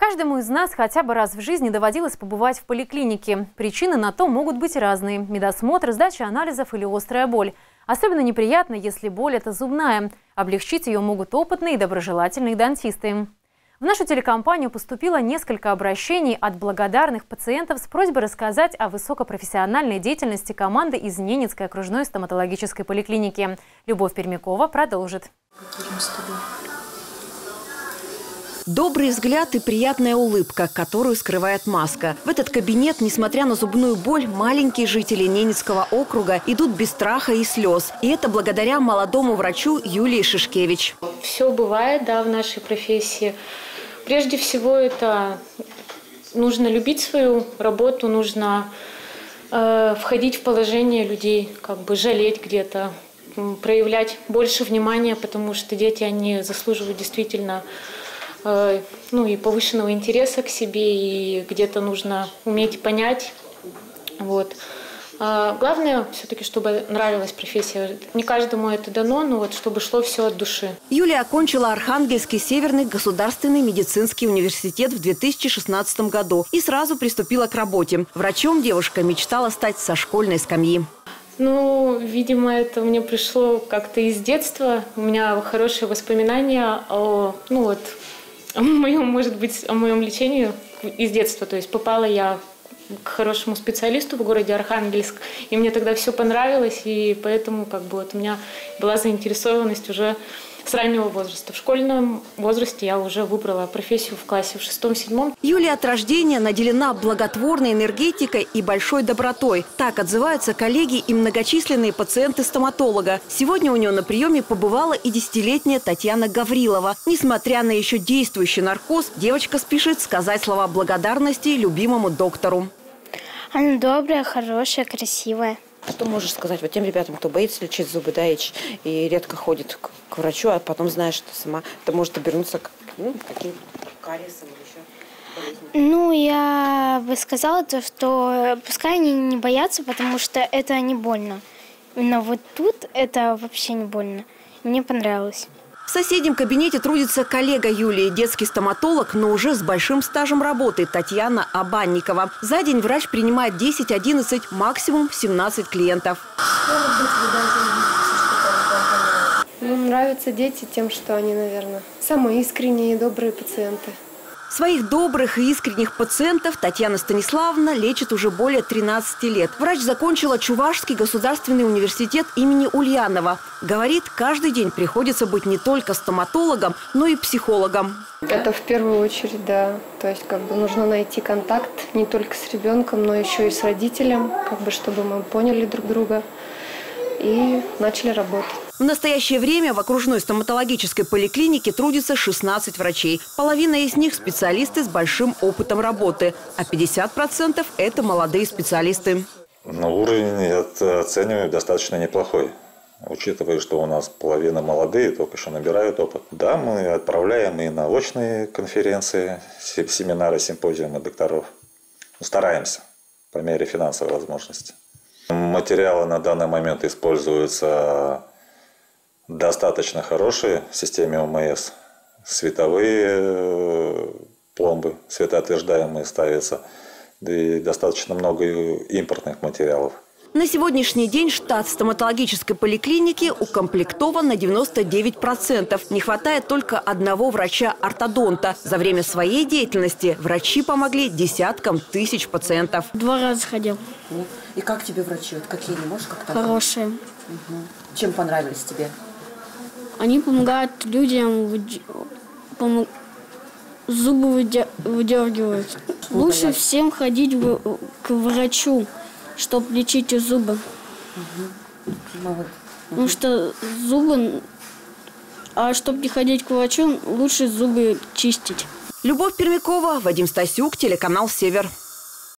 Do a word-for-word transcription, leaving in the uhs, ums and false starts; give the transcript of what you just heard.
Каждому из нас хотя бы раз в жизни доводилось побывать в поликлинике. Причины на то могут быть разные. Медосмотр, сдача анализов или острая боль. Особенно неприятно, если боль – это зубная. Облегчить ее могут опытные и доброжелательные дантисты. В нашу телекомпанию поступило несколько обращений от благодарных пациентов с просьбой рассказать о высокопрофессиональной деятельности команды из Ненецкой окружной стоматологической поликлиники. Любовь Пермякова продолжит. Добрый взгляд и приятная улыбка, которую скрывает маска. В этот кабинет, несмотря на зубную боль, маленькие жители Ненецкого округа идут без страха и слез. И это благодаря молодому врачу Юлии Шишкевич. Все бывает, да, в нашей профессии. Прежде всего, это нужно любить свою работу, нужно э, входить в положение людей, как бы жалеть где-то, проявлять больше внимания, потому что дети, они заслуживают действительно ну и повышенного интереса к себе, и где-то нужно уметь понять. Вот. А главное, все-таки, чтобы нравилась профессия. Не каждому это дано, но вот чтобы шло все от души. Юлия окончила Архангельский Северный государственный медицинский университет в две тысячи шестнадцатом году и сразу приступила к работе. Врачом девушка мечтала стать со школьной скамьи. Ну, видимо, это мне пришло как-то из детства. У меня хорошие воспоминания о, ну вот, о моем, может быть, о моем лечении из детства. То есть попала я к хорошему специалисту в городе Архангельск, и мне тогда все понравилось, и поэтому как бы вот у меня была заинтересованность уже с раннего возраста. В школьном возрасте я уже выбрала профессию в классе в шестом-седьмом. Юлия от рождения наделена благотворной энергетикой и большой добротой. Так отзываются коллеги и многочисленные пациенты стоматолога. Сегодня у нее на приеме побывала и десятилетняя Татьяна Гаврилова. Несмотря на еще действующий наркоз, девочка спешит сказать слова благодарности любимому доктору. Она добрая, хорошая, красивая. Что можешь сказать вот тем ребятам, кто боится лечить зубы, да, и, и редко ходит к, к врачу, а потом знаешь, что сама это может обернуться к ну, каким-то кариесом или еще болезнью? Ну, я бы сказала то, что пускай они не боятся, потому что это не больно. Но вот тут это вообще не больно. Мне понравилось. В соседнем кабинете трудится коллега Юлии, детский стоматолог, но уже с большим стажем работы, Татьяна Абанникова. За день врач принимает десять-одиннадцать, максимум семнадцать клиентов. Мне нравятся дети тем, что они, наверное, самые искренние и добрые пациенты. Своих добрых и искренних пациентов Татьяна Станиславовна лечит уже более тринадцати лет. Врач закончила Чувашский государственный университет имени Ульянова. Говорит, каждый день приходится быть не только стоматологом, но и психологом. Это в первую очередь, да. То есть как бы нужно найти контакт не только с ребенком, но еще и с родителем, как бы чтобы мы поняли друг друга и начали работать. В настоящее время в окружной стоматологической поликлинике трудится шестнадцать врачей. Половина из них – специалисты с большим опытом работы, а пятьдесят процентов – это молодые специалисты. Но уровень оцениваю достаточно неплохой. Учитывая, что у нас половина молодые, только еще набирают опыт. Да, мы отправляем и на очные конференции, семинары, симпозиумы докторов. Стараемся по мере финансовой возможности. Материалы на данный момент используются достаточно хорошие в системе ОМС. Световые пломбы, светоотверждаемые ставятся, да и достаточно много импортных материалов. На сегодняшний день штат стоматологической поликлиники укомплектован на девяносто девять процентов. Не хватает только одного врача-ортодонта. За время своей деятельности врачи помогли десяткам тысяч пациентов. Два раза ходил. И как тебе врачи? Вот какие они, можешь как-то? Хорошие. Угу. Чем понравились тебе? Они помогают людям, пом... зубы выдергивают. Лучше всем ходить к врачу, чтобы лечить зубы. Угу. Молодец. Потому что зубы... А чтобы не ходить к врачу, лучше зубы чистить. Любовь Пермякова, Вадим Стасюк, телеканал «Север».